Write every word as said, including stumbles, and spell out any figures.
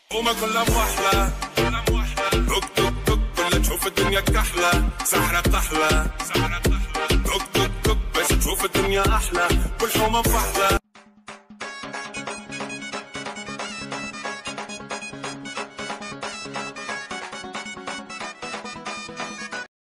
وما كلها موحلة، توك توك توك كلها تشوف الدنيا كحلة، سحرة بتحلى توك توك توك بس تشوف الدنيا أحلى والحومة بفحلة.